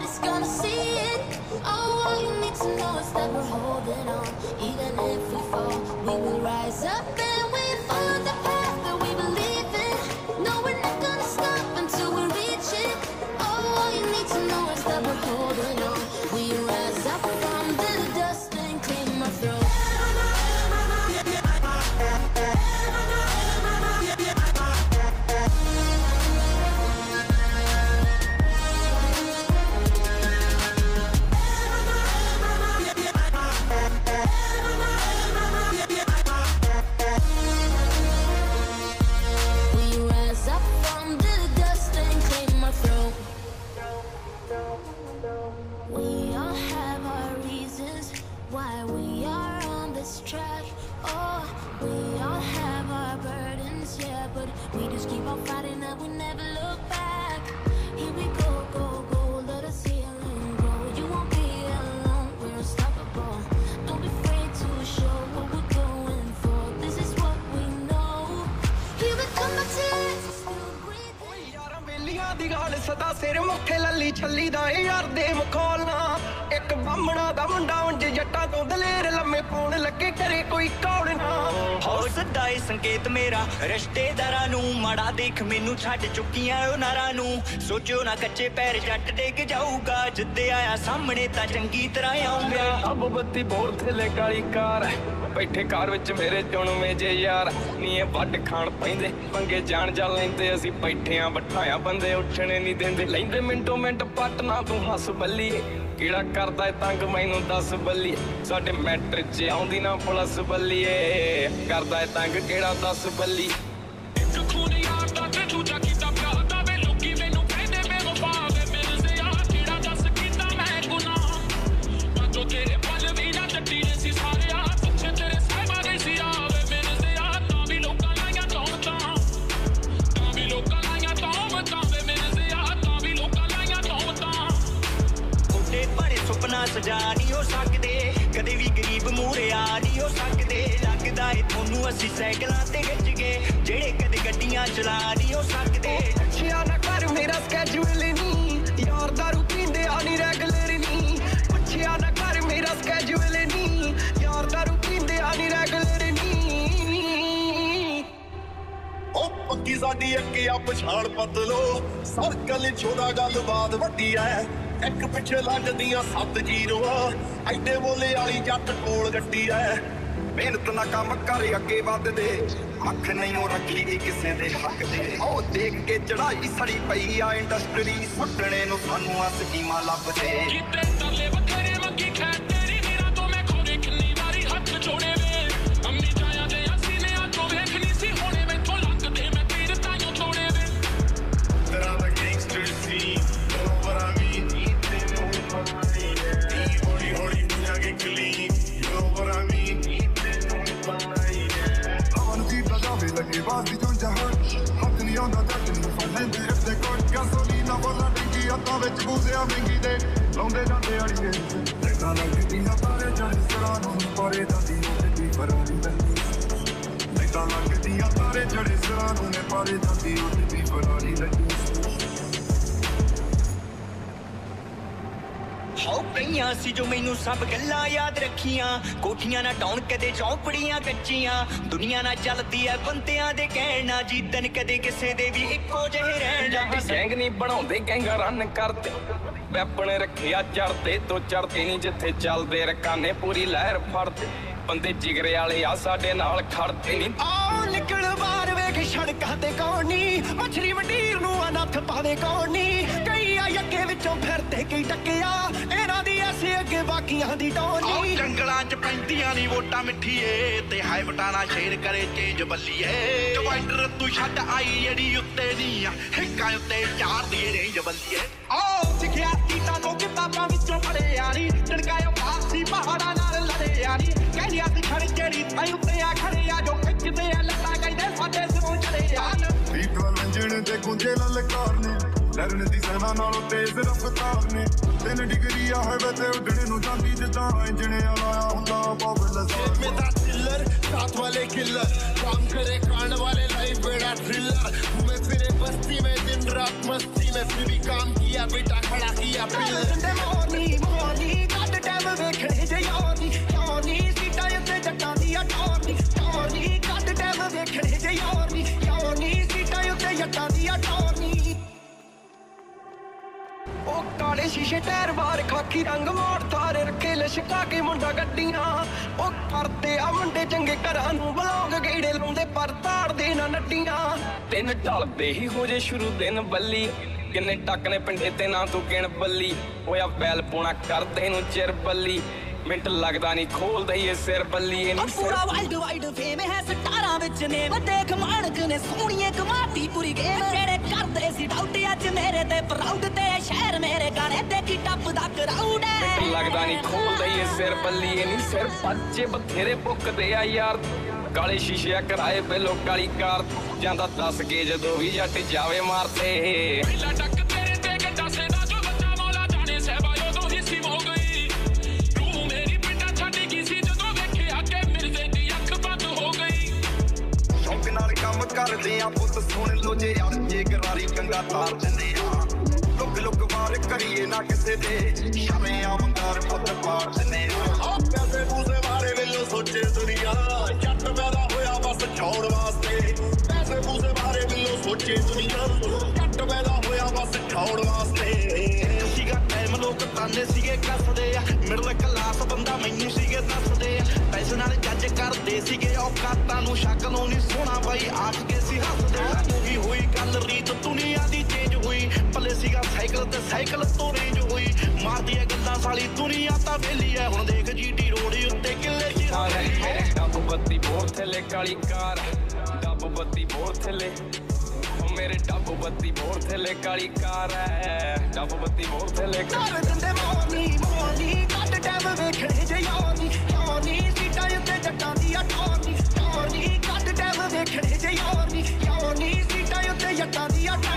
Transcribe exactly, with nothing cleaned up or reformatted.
is gonna see it. Oh, all you need to know is that we're holding on. Even if we fall, we will rise up and we follow the path that we believe in. No, we're not gonna stop until we reach it. Oh, all you need to know is that we're holding on. We rise up from the dust and clean my throat. सदा सिर मुखे लली छली दा यार दे मखौलना एक बामणा दा मुंडा उंज जट्टा तो दलेर लम्मे पाउण लगे करे कोई कौड़ ना हौसदा ए संकेत मेरा रिश्तेदारां नू माड़ा देख मैनू छड्ड चुकियां ओ नारां नू सोचो ना कच्चे पैर जट डेग जाऊगा जिद्दे आया सामने ता चंगी तरह आऊंगा अब बत्ती बोर थले काली कार बैठे कार विच मेरे चुणवे जे यार नीए वड्ड खाण पैंदे पंगे जान जा लैंदे असीं बैठे आ बठाया बंदे उठणे नहीं देंदे लैंदे मिंटो मिंट पट ना तू हस बल्लीए किड़ा करदा है तंग मैनू दस बल्लीए साडे मैटर च आउंदी ना पुलिस बल्लीए करदा है तंग किड़ा दस बल्ली इक खून यार दा ते दूजा कीता प्यार दा वे लोकी मैनू कहंदे बेवफा वे मिलदे आ किड़ा दस कीता मैं गुनाह बाजो तेरे पल भी ना जट्टी ने सी सारे आ पिछे तेरे साहिबा दे सी आवे मिलदे आ तां भी लोकां लाइयां तौहमतां तां भी लोकां लाइयां तौहमतां वे मिलदे आ तां भी लोकां लाइयां तौहमतां उठे भरे सुपना सजा नहीं हो सकदे कदे भी गरीब मूरे आ नहीं हो सकदे लगदा ए थोनू असीं साइकलां ते गज गए जेड़े कदे गड्डियां चला नहीं हो सकदे पुछया ना कर मेरा स्केड्यूल नहीं यार दारू पींदे आ नहीं रेगुलर नहीं पुछया ना कर मेरा स्केड्यूल नहीं यार दारू पींदे आ नहीं रेगुलर नहीं ओ पक्की साडी अक्के आ पछाण बदलो सर्कल छोड़ा गलबात वड्डी है एक पिछे लगदियां सत्त जीरो ऐडे बोले वाली जट कोल गड्डी है मेहनत ना काम कर अगे वधदे अख नहीं रखी गई किसे दे हक दे ओ देख के चढ़ाई सड़ी पई आ इंडस्ट्री सुटने नु सानू आ स्कीमां लभदे किते तरले बथेरे मंगी खै तेरी हीरा तो मैं खोरे किन्नी वारी हथ जोड़े वे अम्मी जाया दे सीने आ तो वेखनी सी होने मैं तो लगदे मैं तीर ताइयों छोड़े वे तेरा द गैंगस्टर सी नो वर आई मीन हौली हौली दुनिया के क्लीन नो वर आई मीन लगे बाजी जो जहान हथ नहीं आंदा जट नहीं फड़ लेंदे इफते कोट गैसोलीना बोला डिंगी हत्थां विच बूजिया महंगी दे लाउंदे जांदे अड़िए देखा लगदियां तारे चढ़े सरां नूं पारे जांदी उठदी फरारी लगी देखा लगदियां तारे चढ़े सरां नूं पारे जांदी उठदी फरारी लगी हाउ कईयां सी जो मैनू सब गल्लां याद रखियां कोठियां ना टाउन कदे चौपड़ियां कच्चियां दुनिया ना चलदी है बंदियां दे कहना जीतन कदे किसे दे भी इक्को जहे रहण जाते गैंग नहीं बनाउंदे गैंग रन करते वैपन रखिया चढ़ते तो चढ़ते नहीं जिथे चलदे रकाने पूरी लहर फड़ते बंदे जिगरे वाले आ साडे नाल खड़ते नहीं आओ निकल बाहर वेख सड़कां ते कौन नहीं मछली मंडीर नूं अनथ पावे कौन नहीं कई आ अगे विचों फिरते कई टकिया इन्हां दी ऐसे अगे बाकियां दी टोनी जंगलां च पैंदियां नी वोटां मिठीए ते हाय बटाना शेर करे चेंज बल्लीए डिवाइडर तू छड्ड आई जेड़ी उत्ते दी आ हिक्कां उत्ते चार दी रेंज बल्लीए आओ सिखिया कीता तो किताबां विचों पढ़िया नी टड़कायो फारसी पहाड़ां नाल लड़िया नी कहलिया सी खड़ जेड़ी ताई उत्ते आ खड़िया जो खिचदे आ लत्तां कहदे साडे सिरों चढ़े जान पीपल वंजण ते गुंजे ललकार ने लहरन दी सेना नालों तेज रफ्तार ने तीन डिग्री है ते उड़ने नू जांदी जिद्दां इंजने लाया हुंदा पावर लसार मेरा चिल्लर साथ वाले किलर काम करे कांड वाले लाइफ बेड़ा थ्रिलर मैं फिरे बस्ती में दिन रात मस्ती में फिर भी काम किया बेटा खड़ा किया pillar morning morning cut time वेखणे जे यानी यानी सीटा उत्ते जट्टां दी टॉर्नी टॉर्नी कट टाइम वेखणे जे यानी यानी सीटा उत्ते जट्टां दी टॉर्नी ओ काले शीशे टायर बाहर खाकी रंग मोड़ तारे रखे लशका के मुंडा गड्डियां ओ करते आ मुंडे चंगे घरां नू बलौंग गेड़े लाउंदे पर ताड़ दे ना नड्डियां दिन ढलदे ही हो जे शुरू दिन बल्ली किन्ने टक ने पिंडे ते ना तू गिण बल्ली होया बैल पौना करदे नू चिर बल्ली मिंट लगदा नहीं खोलदा ही सिर बल्ली ए नहीं पूरा वर्ल्ड वाइड फेम है सटारा विच ने देख मानक ने सोहणीए कमाती पूरी गेम जेड़े करदे सी डाउट अज मेरे ते प्राउड ते शहर मेरे गाने ते की टप दा क्राउड है मिंट लगदा नहीं खोलदा ही सिर बल्ली ए नहीं सिर बच्चे बथेरे भुकदे आ यार काले शीशे कराए बेलो काली कार जांदा दस के जदों भी जट जावे मारते ਪਹਿਲਾ ਟੱਕ ਤੇਰੇ ਤੇ ਗੱਡਾ ਸੇਦਾ ਜੋ ਬੱਚਾ ਮੌਲਾ ਜਾਣੇ ਸਹਿਬਾ ਉਦੋਂ ਹੀ ਸੀ ਹੋ ਗਈ ਰੂਹ ਮੇਰੀ ਪਿੰਡਾ ਛੱਡ ਗਈ ਸੀ ਜਦੋਂ ਵੇਖਿਆ ਕਿ ਮਿਰਜ਼ੇ ਦੀ ਅੱਖ ਬੰਦ ਹੋ ਗਈ ਸ਼ੌਂਕ ਨਾਲ ਕੰਮ ਕਰਦੇ ਆ ਪੁੱਤ ਸੁਣ ਲੋ ਜੇ ਯਾਰ ਜੇ ਗਰਾਰੀ ਕੰਗਾ ਤਾਰ ਦਿੰਦੇ ਆ ਲੁੱਕ ਲੁੱਕ ਵਾਰ ਕਰੀਏ ਨਾ ਕਿਸੇ ਦੇ ਸ਼ਾਮੇ ਆ ਮੰਗਾਰ ਪੁੱਤ ਪਾੜ ਦਿੰਦੇ ਆ ਪੈਸੇ ਪੂਸੇ ਬਾਰੇ ਵੇਲੋ ਸੋਚੇ ਦੁਨੀਆ ਜੱਟ ਪੈਦਾ ਹੋਇਆ ਬਸ ਛਾਉਣ ਵਾਸਤੇ ਪੈਸੇ ਪੂਸੇ ਬਾਰੇ ਵੇਲੋ ਸੋਚੇ ਦੁਨੀਆ ਜੱਟ ਪੈਦਾ ਹੋਇਆ ਬਸ ਛਾਉਣ ਵਾਸਤੇ ਸੀਗਾ ਟਾਈਮ ਲੋਕ ਤਾਨੇ ਸੀਗੇ ਕੱਸਦੇ ਆ ਮਿਡਲ ਕਲਾਸ ਬੰਦਾ ਮੈਨੂੰ ਸੀਗੇ ਦੱਸਦੇ ਆ ਪੈਸੇ ਨਾਲ ਜੱਜ ਕਰਦੇ ਸੀਗੇ ਔਕਾਤਾਂ ਨੂੰ ਸ਼ਕਲ ਨੂੰ ਨਹੀਂ ਸੋਹਣਾ ਬਾਈ ਆਖ ਕੇ ਸੀ ਹੱਸਦੇ ਉਹੀ ਹੋਈ ਗੱਲ ਰੀਤ ਦੁਨੀਆ ਦੀ ਚੇਂਜ ਹੋਈ ਭਲੇ ਸੀਗਾ ਸਾਈਕਲ ਤੇ ਸਾਈਕਲ ਤੋਂ ਰੇਂਜ ਹੋਈ ਮਾਰਦੀ ਐ ਗੱਲਾਂ ਸਾਲੀ ਦੁਨੀਆ ਤਾਂ ਵੇਲੀ ਐ ਹੁਣ ਦੇਖ ਜੀਟੀ ਰੋਡ ਉੱਤੇ ਕਿੱਲੇ ਚ ਮੇਰੇ ਡੱਬ ਬੱਤੀ ਬੋਰ ਥੱਲੇ ਕਾਲੀ ਕਾਰ ਡੱਬ ਬੱਤੀ ਬੋਰ ਥੱਲੇ ਮੇਰੇ ਡੱਬ ਬੱਤੀ ਬੋਰ ਥੱਲੇ ਕਾਲੀ ਕਾਰ ਹੈ ਡੱਬ ਬੱਤੀ ਬੋਰ ਥੱਲੇ ਕਰ ਦਿੰਦੇ ਮੋਨੀ ਮੋਨੀ ਕੱਟ ਟਾਈਮ ਵੇਖਣੇ ਜੇ ਯਾਨੀ ਯਾਨੀ ਸੀਟਾਂ ਉੱਤੇ ਜੱਟਾਂ ਦੀ ਟੌਰਨੀ ਟੌਰਨੀ ਕੱਟ ਟਾਈਮ ਵੇਖਣੇ ਜੇ ਯਾਨੀ ਯਾਨੀ ਸੀਟਾਂ ਉੱਤੇ ਜੱਟਾਂ ਦੀ